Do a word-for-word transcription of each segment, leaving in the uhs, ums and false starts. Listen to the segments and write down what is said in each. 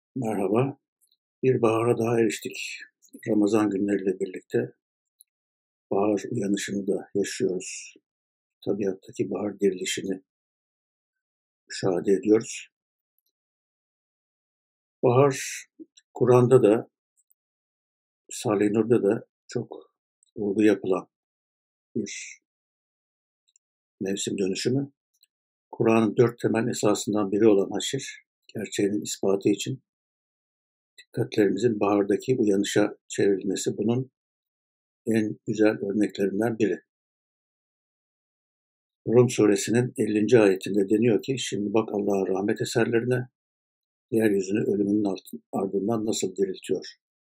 Merhaba. Bir bahara daha eriştik. Ramazan günleriyle birlikte bahar uyanışını da yaşıyoruz. Tabiattaki bahar dirilişini müşahede ediyoruz. Bahar, Kur'an'da da, Risale-i Nur'da da çok vurgu yapılan bir mevsim dönüşümü. Kur'an'ın dört temel esasından biri olan haşir, gerçeğinin ispatı için dikkatlerimizin bahardaki uyanışa çevrilmesi bunun en güzel örneklerinden biri. Rum suresinin ellinci ayetinde deniyor ki, şimdi bak Allah'ın rahmet eserlerine, yeryüzünü ölümünün ardından nasıl diriltiyor.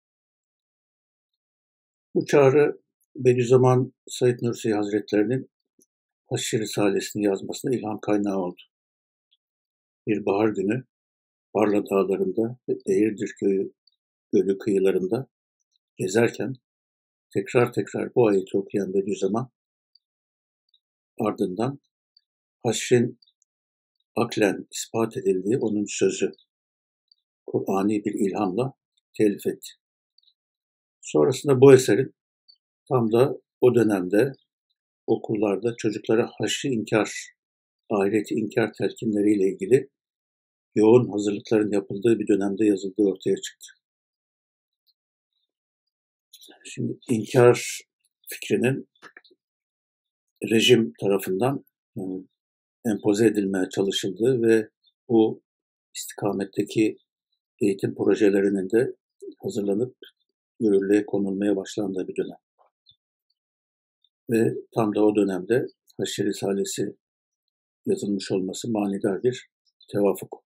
Bu çağrı Bediüzzaman Said Nursi Hazretleri'nin Haşr Risalesini yazmasına ilham kaynağı oldu. Bir bahar günü Barla dağlarında ve Eğirdir köyü gölü kıyılarında gezerken tekrar tekrar bu ayeti okuyan Bediüzzaman ardından haşrin aklen ispat edildiği onun sözü Kur'ani bir ilhamla telif etti. Sonrasında bu eserin tam da o dönemde okullarda çocuklara haşr-ı inkar, ahireti inkar telkinleriyle ilgili yoğun hazırlıkların yapıldığı bir dönemde yazıldığı ortaya çıktı. Şimdi inkar fikrinin rejim tarafından yani, empoze edilmeye çalışıldığı ve bu istikametteki eğitim projelerinin de hazırlanıp yürürlüğe konulmaya başlandığı bir dönem. Ve tam da o dönemde Haşr Risalesi yazılmış olması manidar bir tevafuk.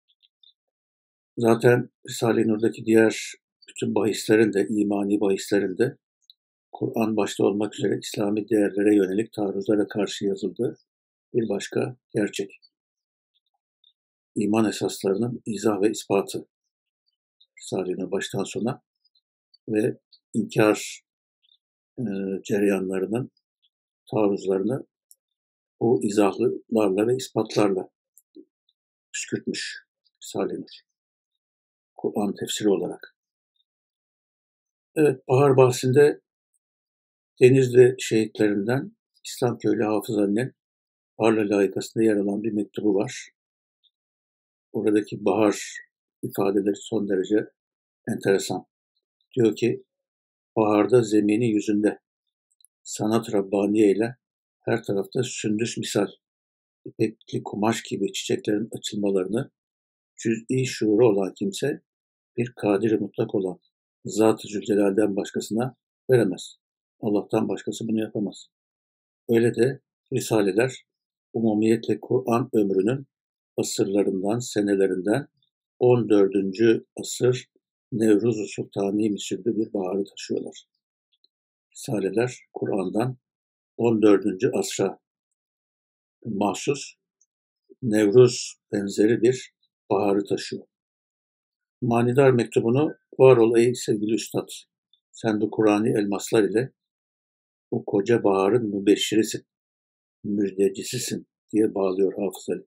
Zaten Risale-i Nur'daki diğer bütün bahislerin de, imani bahislerin de Kur'an başta olmak üzere İslami değerlere yönelik taarruzlara karşı yazıldığı bir başka gerçek. İman esaslarının izah ve ispatı Risale-i Nur baştan sona ve inkar e, cereyanlarının taarruzlarını bu izahlarla ve ispatlarla püskürtmüş Risale-i Nur. Kur'an tefsiri olarak. Evet, bahar bahsinde Denizli şehitlerinden İslamköylü Hafız Annem Barla layıkasında yer alan bir mektubu var. Oradaki bahar ifadeleri son derece enteresan. Diyor ki, baharda zemini yüzünde sanat Rabbaniye ile her tarafta sündüs misal, ipekli kumaş gibi çiçeklerin açılmalarını cüz'i şuuru olan kimse bir kadiri mutlak olan Zat-ı Zülcelal'den başkasına veremez. Allah'tan başkası bunu yapamaz. Öyle de Risaleler umumiyetle Kur'an ömrünün asırlarından, senelerinden on dördüncü asır Nevruz-u Sultani misüllü bir baharı taşıyorlar. Risaleler Kur'an'dan on dördüncü asra mahsus Nevruz benzeri bir baharı taşıyor. Manidar mektubunu var ol ey sevgili üstad, sen de Kur'an-ı elmaslar ile bu koca baharın mübeşşirisin, müjdecisisin diye bağlıyor Hafız Ali.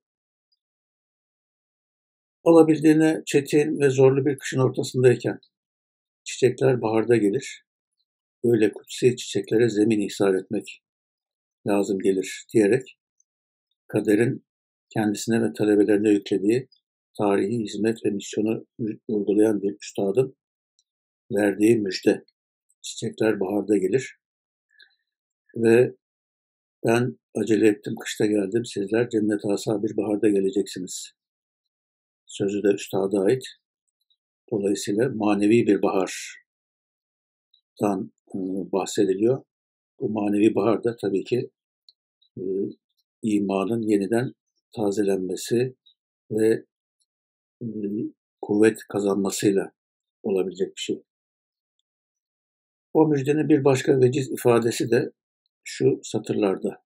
Olabildiğine çetin ve zorlu bir kışın ortasındayken çiçekler baharda gelir, öyle kutsi çiçeklere zemin ihsar etmek lazım gelir diyerek kaderin kendisine ve talebelerine yüklediği tarihi hizmet ve misyonu uygulayan bir üstadın verdiği müjde. Çiçekler baharda gelir ve ben acele ettim, kışta geldim, sizler cennet asa bir baharda geleceksiniz. Sözü de üstada ait. Dolayısıyla manevi bir bahardan e, bahsediliyor. Bu manevi bahar da tabii ki e, imanın yeniden tazelenmesi ve e, kuvvet kazanmasıyla olabilecek bir şey. O müjdenin bir başka veciz ifadesi de şu satırlarda.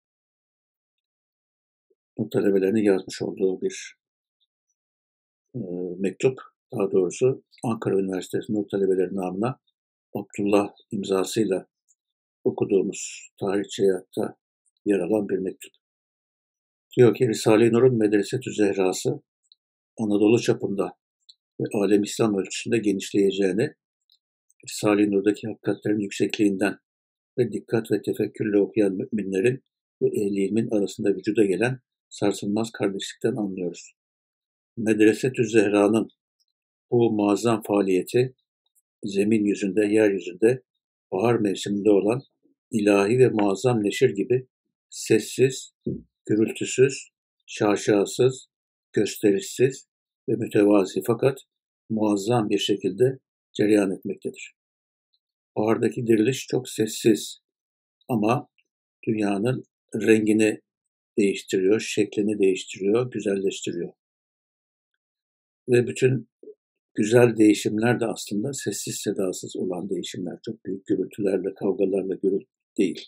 Nur talebelerinin yazmış olduğu bir e, mektup, daha doğrusu Ankara Üniversitesi Nur talebeleri namına Abdullah imzasıyla okuduğumuz tarihçi hayatta yer alan bir mektup. Diyor ki Risale-i Nur'un Medreset-ü Zehrası Anadolu çapında ve alem İslam ölçüsünde genişleyeceğini, Risale-i Nur'daki hakikatlerin yüksekliğinden ve dikkat ve tefekkürle okuyan müminlerin ve ehl-i ilmin arasında vücuda gelen sarsılmaz kardeşlikten anlıyoruz. Medresetü Zehra'nın bu muazzam faaliyeti, zemin yüzünde, yeryüzünde, bahar mevsiminde olan ilahi ve muazzam neşir gibi sessiz, gürültüsüz, şaşasız, gösterişsiz ve mütevazi fakat muazzam bir şekilde cereyan etmektedir. Bahardaki diriliş çok sessiz ama dünyanın rengini değiştiriyor, şeklini değiştiriyor, güzelleştiriyor. Ve bütün güzel değişimler de aslında sessiz sedasız olan değişimler. Çok büyük gürültülerle, kavgalarla gürültü değil.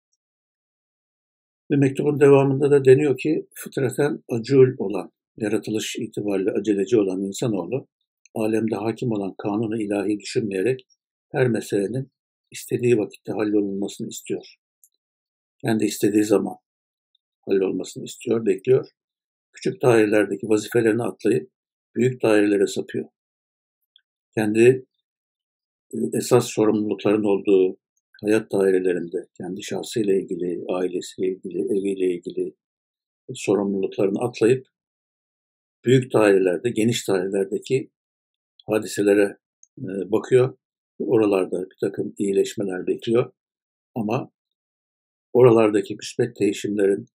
Ve mektubun devamında da deniyor ki fıtraten acul olan, yaratılış itibariyle aceleci olan insanoğlu, alemde hakim olan kanunu ilahi düşünmeyerek her meselenin istediği vakitte hallolunmasını istiyor. Kendi istediği zaman hallolmasını istiyor, bekliyor. Küçük dairelerdeki vazifelerini atlayıp büyük dairelere sapıyor. Kendi esas sorumlulukların olduğu hayat dairelerinde, kendi şahsıyla ilgili, ailesiyle ilgili, eviyle ilgili sorumluluklarını atlayıp büyük dairelerde, geniş dairelerdeki hadiselere bakıyor. Oralarda bir takım iyileşmeler bekliyor. Ama oralardaki müsbet değişimlerin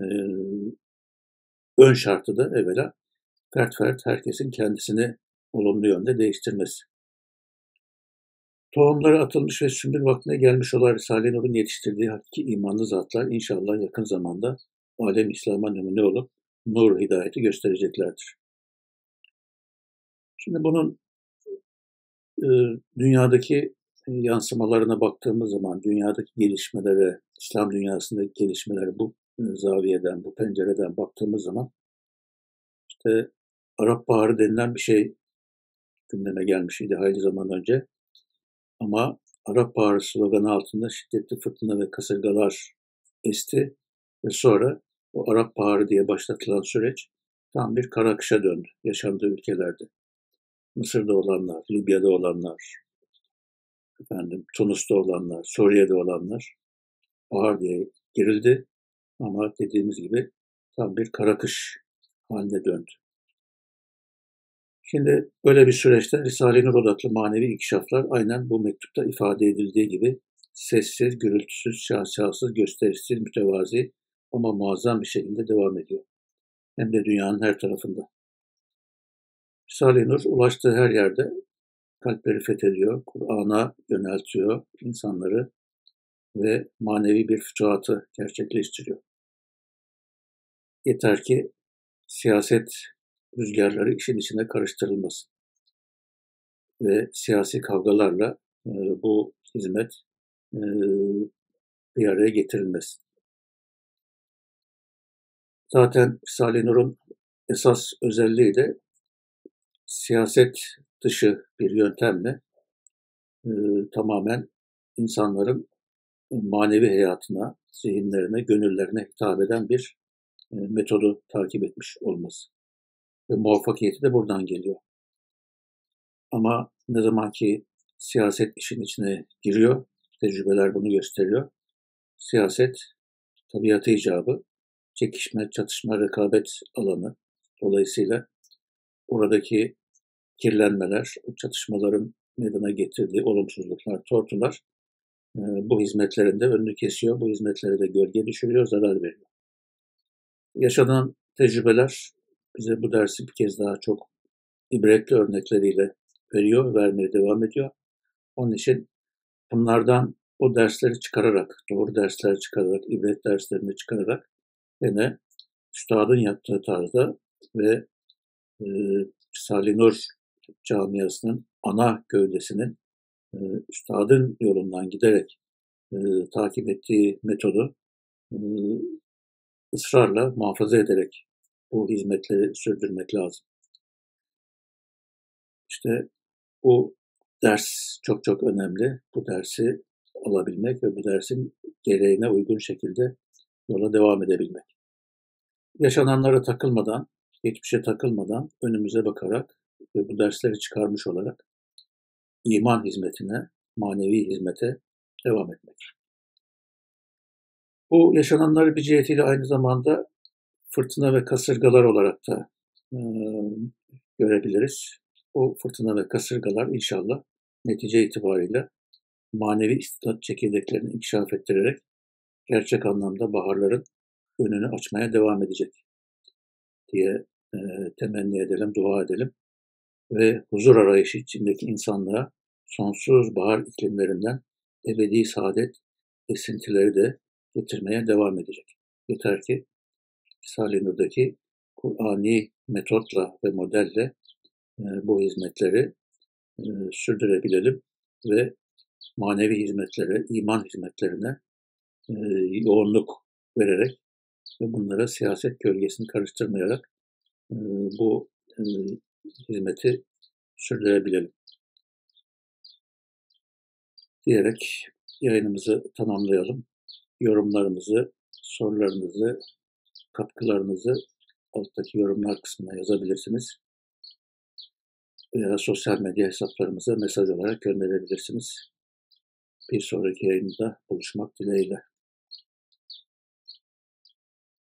ön şartı da evvela fert fert herkesin kendisini olumlu yönde değiştirmesi. Tohumları atılmış ve sümbül vaktine gelmiş olan Risale-i Nur'un yetiştirdiği hakiki imanlı zatlar inşallah yakın zamanda alem İslam'a numune olup nur hidayeti göstereceklerdir. Şimdi bunun e, dünyadaki yansımalarına baktığımız zaman, dünyadaki gelişmelere, İslam dünyasındaki gelişmelere bu zaviyeden, bu pencereden baktığımız zaman işte Arap Baharı denilen bir şey gündeme gelmişti hayli zaman önce. Ama Arap Baharı sloganı altında şiddetli fırtına ve kasırgalar esti ve sonra o Arap Baharı diye başlatılan süreç tam bir kara kışa döndü yaşandığı ülkelerde. Mısır'da olanlar, Libya'da olanlar, efendim Tunus'ta olanlar, Suriye'de olanlar bahar diye girildi ama dediğimiz gibi tam bir kara kış haline döndü. Şimdi böyle bir süreçte Risale-i Nur odaklı manevi inkişaflar aynen bu mektupta ifade edildiği gibi sessiz, gürültüsüz, şahşasız, gösterişsiz, mütevazi ama muazzam bir şekilde devam ediyor. Hem de dünyanın her tarafında. Risale-i Nur ulaştığı her yerde kalpleri fethediyor, Kur'an'a yöneltiyor insanları ve manevi bir fütuhatı gerçekleştiriyor. Yeter ki siyaset rüzgarları işin içine karıştırılmasın ve siyasi kavgalarla e, bu hizmet e, bir araya getirilmesin. Zaten Risale-i Nur'un esas özelliği de siyaset dışı bir yöntemle e, tamamen insanların manevi hayatına, zihinlerine, gönüllerine hitap eden bir e, metodu takip etmiş olması. Ve muvaffakiyeti de buradan geliyor. Ama ne zaman ki siyaset işin içine giriyor, tecrübeler bunu gösteriyor. Siyaset tabiatı icabı, çekişme, çatışma, rekabet alanı. Dolayısıyla oradaki kirlenmeler, o çatışmaların meydana getirdiği olumsuzluklar, tortular bu hizmetlerin de önünü kesiyor. Bu hizmetlere de gölge düşürüyor, zarar veriyor. Yaşanan tecrübeler bize bu dersi bir kez daha çok ibretli örnekleriyle veriyor, vermeye devam ediyor. Onun için bunlardan o dersleri çıkararak, doğru dersler çıkararak, ibret derslerini çıkararak yine Üstad'ın yaptığı tarzda ve e, Risale-i Nur camiasının ana gövdesinin e, Üstad'ın yolundan giderek e, takip ettiği metodu e, ısrarla muhafaza ederek bu hizmetleri sürdürmek lazım. İşte bu ders çok çok önemli. Bu dersi alabilmek ve bu dersin gereğine uygun şekilde yola devam edebilmek. Yaşananlara takılmadan, geçmişe takılmadan önümüze bakarak ve bu dersleri çıkarmış olarak iman hizmetine, manevi hizmete devam etmek. Bu yaşananları bir cihetiyle aynı zamanda fırtına ve kasırgalar olarak da e, görebiliriz. O fırtına ve kasırgalar inşallah netice itibariyle manevi istidat çekirdeklerini inkişaf ettirerek gerçek anlamda baharların önünü açmaya devam edecek diye e, temenni edelim, dua edelim ve huzur arayışı içindeki insanlığa sonsuz bahar iklimlerinden ebedi saadet esintileri de getirmeye devam edecek. Yeter ki Risale-i Nur'daki Kur'ani metotla ve modelle e, bu hizmetleri e, sürdürebilelim ve manevi hizmetlere, iman hizmetlerine e, yoğunluk vererek ve bunlara siyaset gölgesini karıştırmayarak e, bu e, hizmeti sürdürebilelim diyerek yayınımızı tamamlayalım. Yorumlarımızı, sorularınızı, katkılarınızı alttaki yorumlar kısmına yazabilirsiniz veya sosyal medya hesaplarımıza mesaj olarak gönderebilirsiniz. Bir sonraki yayında buluşmak dileğiyle.